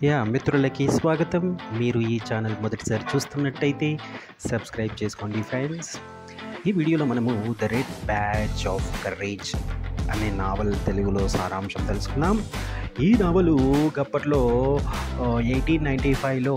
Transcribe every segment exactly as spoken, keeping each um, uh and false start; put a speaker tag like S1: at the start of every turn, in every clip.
S1: Yeah మిత్రులకి స్వాగతం. మీరు ఈ ఛానల్ మొదటిసారి చూస్తున్నట్టయితే సబ్స్క్రైబ్ చేసుకోండి ఫ్రెండ్స్. ఈ వీడియోలో మనము the red badge of courage అనే నావల్ తెలుగులో సారాంశం తెలుసుకున్నాం. ఈ నావలు గప్పట్లో ఎయిటీన్ నైంటీ ఫైవ్లో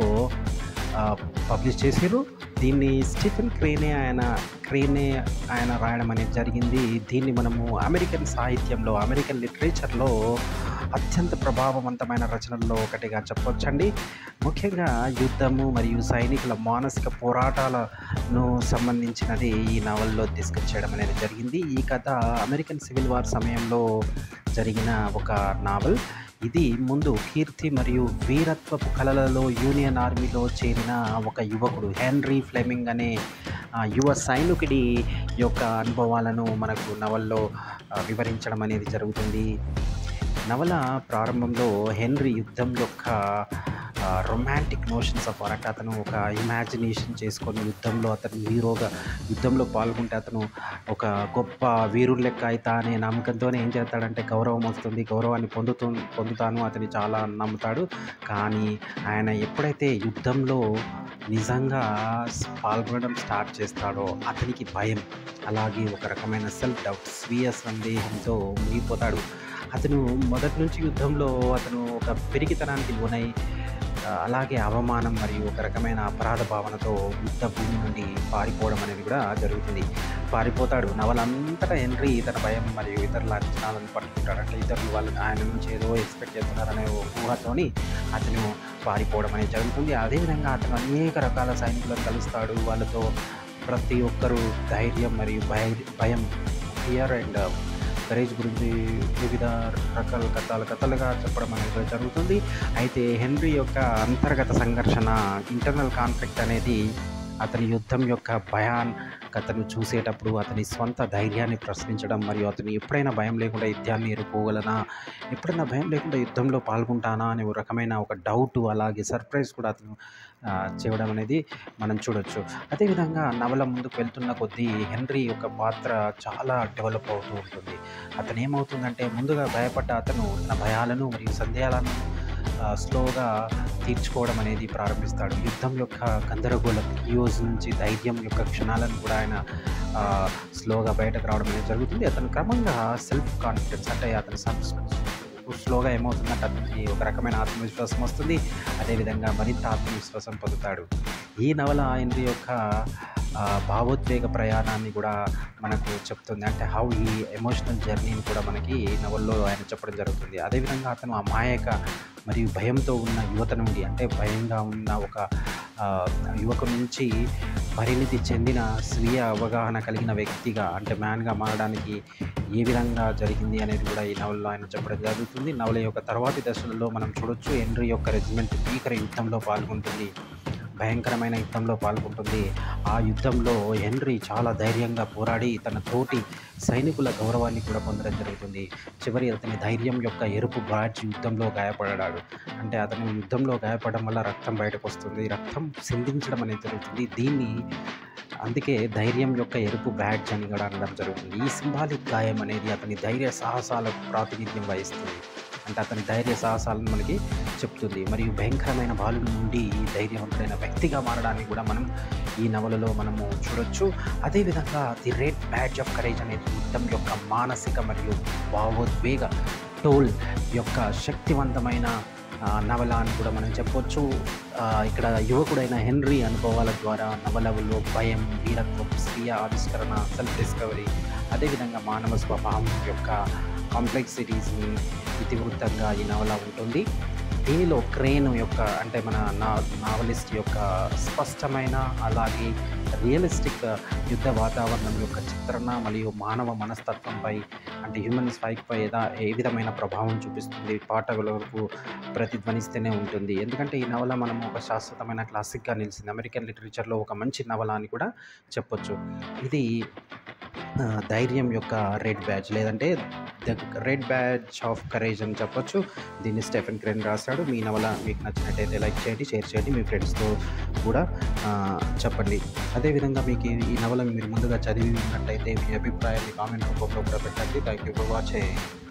S1: పబ్లిష్ చేశారు. దీన్ని స్టీఫెన్ క్రేనే ఆయన క్రేనే ఆయన రాయడం అనేది జరిగింది. దీన్ని మనము అమెరికన్ సాహిత్యంలో, అమెరికన్ లిటరేచర్లో అత్యంత ప్రభావవంతమైన రచనల్లో ఒకటిగా చెప్పవచ్చండి. ముఖ్యంగా యుద్ధము మరియు సైనికుల మానసిక పోరాటాలను సంబంధించినది ఈ నావల్లో డిస్కస్ చేయడం అనేది జరిగింది. ఈ కథ అమెరికన్ సివిల్ వార్ సమయంలో జరిగిన ఒక నావల్. ఇది ముందు కీర్తి మరియు వీరత్వపు కళలలో యూనియన్ ఆర్మీలో చేరిన ఒక యువకుడు హెన్రీ ఫ్లెమింగ్ అనే యువ సైనికుడి యొక్క అనుభవాలను మనకు నవల్లో వివరించడం అనేది జరుగుతుంది. నవల ప్రారంభంలో హెన్రీ యుద్ధం యొక్క రొమాంటిక్ నోషన్స్ ఆఫ్ వరకు అతను ఒక ఇమాజినేషన్ చేసుకొని యుద్ధంలో అతను హీరోగా యుద్ధంలో పాల్గొంటే అతను ఒక గొప్ప వీరుడు లెక్క అవుతా అనే నమ్మకంతోనే ఏం చేస్తాడంటే గౌరవం వస్తుంది, గౌరవాన్ని పొందుతూ పొందుతాను అతని చాలా నమ్ముతాడు. కానీ ఆయన ఎప్పుడైతే యుద్ధంలో నిజంగా పాల్గొనడం స్టార్ట్ చేస్తాడో అతనికి భయం, అలాగే ఒక రకమైన సెల్ఫ్ డౌట్, స్వీయ సందేహంతో మునిగిపోతాడు. అతను మొదటి నుంచి యుద్ధంలో అతను ఒక పెరిగితనానికి లోనై అలాగే అవమానం మరియు ఒక రకమైన అపరాధ భావనతో యుద్ధ భూమి నుండి పారిపోవడం అనేది కూడా జరుగుతుంది. పారిపోతాడు. నవలంతటా హెన్రీ తన భయం మరియు ఇతరుల అంచనాలను పట్టుకుంటాడు. అంటే ఇతరులు వాళ్ళు ఆయన నుంచి ఏదో ఎక్స్పెక్ట్ చేస్తున్నారనే ఊహతోని అతను పారిపోవడం అనేది జరుగుతుంది. అదేవిధంగా అతను అనేక రకాల సైనికులను కలుస్తాడు. వాళ్ళతో ప్రతి ఒక్కరూ ధైర్యం మరియు భయ భయం ఫియర్ అండ్ కరేజ్ గురించి వివిధ రకాల కథలు కథలుగా చెప్పడం అనేది జరుగుతుంది. అయితే హెన్రీ యొక్క అంతర్గత సంఘర్షణ, ఇంటర్నల్ కాన్ఫ్లిక్ట్ అనేది అతని యుద్ధం యొక్క భయానకతను చూసేటప్పుడు అతని స్వంత ధైర్యాన్ని ప్రశ్నించడం మరియు అతను ఎప్పుడైనా భయం లేకుండా యుద్ధాన్ని ఎదుర్కోగలనా, ఎప్పుడైనా భయం లేకుండా యుద్ధంలో పాల్గొంటానా అనే ఒక రకమైన ఒక డౌట్, అలాగే సర్ప్రైజ్ కూడా అతను చేయడం అనేది మనం చూడొచ్చు. అదేవిధంగా నవల ముందుకు వెళ్తున్న కొద్దీ హెన్రీ యొక్క పాత్ర చాలా డెవలప్ అవుతూ ఉంటుంది. అతను ఏమవుతుందంటే ముందుగా భయపడ్డ అతను తన భయాలను మరియు సందేహాలను స్లోగా తీర్చుకోవడం అనేది ప్రారంభిస్తాడు. యుద్ధం యొక్క గందరగోళం, ఈరోజు నుంచి ధైర్యం యొక్క క్షణాలను కూడా ఆయన స్లోగా బయటకు రావడం అనేది జరుగుతుంది. అతను క్రమంగా సెల్ఫ్ కాన్ఫిడెన్స్, అంటే అతని స్లోగా ఏమవుతుందంటే అతనికి ఒక రకమైన ఆత్మవిశ్వాసం వస్తుంది. అదేవిధంగా మరింత ఆత్మవిశ్వాసం పొందుతాడు. ఈ నవల హెన్రీ యొక్క భావోద్వేగ ప్రయాణాన్ని కూడా మనకు చెప్తుంది. అంటే హౌ ఈ ఎమోషనల్ జర్నీని కూడా మనకి నవల్లో ఆయన చెప్పడం జరుగుతుంది. అదేవిధంగా అతను అమాయక మరియు భయంతో ఉన్న యువత నుండి, అంటే భయంగా ఉన్న ఒక యువకు నుంచి పరిణితి చెందిన స్వీయ అవగాహన కలిగిన వ్యక్తిగా, అంటే మ్యాన్గా మారడానికి ఏ విధంగా జరిగింది అనేది కూడా ఈ నవల్లో ఆయన చెప్పడం జరుగుతుంది. నవల యొక్క తర్వాతి దశలలో మనం చూడొచ్చు హెన్రీ యొక్క రెజిమెంట్ భీకర యుద్ధంలో పాల్గొంటుంది, భయంకరమైన యుద్ధంలో పాల్గొంటుంది. ఆ యుద్ధంలో హెన్రీ చాలా ధైర్యంగా పోరాడి తన తోటి సైనికుల గౌరవాన్ని కూడా పొందడం జరుగుతుంది. చివరి అతని ధైర్యం యొక్క ఎరుపు బ్యాడ్జ్ యుద్ధంలో గాయపడ్డాడు. అంటే అతను యుద్ధంలో గాయపడడం వల్ల రక్తం బయటకు వస్తుంది, రక్తం సిందించడం అనేది జరుగుతుంది. దీన్ని అందుకే ధైర్యం యొక్క ఎరుపు బ్యాడ్జ్ అని కూడా అనడం జరుగుతుంది. ఈ సింబాలిక్ గాయం అనేది అతని ధైర్య సాహసాలకు ప్రాతినిధ్యం వహిస్తుంది. అంటే అతని ధైర్య సాహసాలను మనకి చెప్తుంది. మరియు భయంకరమైన బాలుడి నుండి ధైర్యవంతుడైన వ్యక్తిగా మారడానికి కూడా మనం ఈ నవలలో మనము చూడొచ్చు. అదేవిధంగా the red badge of courage అనేది యుద్ధం యొక్క మానసిక మరియు భావోద్వేగ టోల్ యొక్క శక్తివంతమైన నవల అని కూడా మనం చెప్పొచ్చు. ఇక్కడ యువకుడైన హెన్రీ అనుభవాల ద్వారా నవలలో భయం, వీరత్వం, స్వీయ ఆవిష్కరణ, సెల్ఫ్ డిస్కవరీ, అదేవిధంగా మానవ స్వభావం యొక్క కాంప్లెక్సిటీస్ని ఇతివృత్తంగా ఈ నవల ఉంటుంది. దీనిలో క్రేన్ యొక్క, అంటే మన నా నావలిస్ట్ యొక్క స్పష్టమైన అలాగే రియలిస్టిక్ యుద్ధ వాతావరణం యొక్క చిత్రణ మరియు మానవ మనస్తత్వంపై, అంటే హ్యూమన్ స్పైక్పై ఏదా ఏ విధమైన ప్రభావం చూపిస్తుంది పాఠకులకు ప్రతిధ్వనిస్తూనే ఉంటుంది. ఎందుకంటే ఈ నవల మనం ఒక శాశ్వతమైన క్లాసిక్గా నిలిచింది. అమెరికన్ లిటరేచర్లో ఒక మంచి నవల అని కూడా చెప్పొచ్చు. ఇది ధైర్యం యొక్క రెడ్ బ్యాడ్జ్, లేదంటే the red badge of courage అని చెప్పొచ్చు. దీన్ని స్టెఫెన్ క్రేన్ రాశాడు. మీ నవల మీకు నచ్చినట్టయితే లైక్ చేయండి, షేర్ చేయండి, మీ ఫ్రెండ్స్తో కూడా చెప్పండి. అదేవిధంగా మీకు ఈ నవల మీరు ముందుగా చదివి ఉన్నట్టయితే మీ అభిప్రాయాన్ని కామెంట్ రూపంలో కూడా పెట్టండి. Thank you for watching.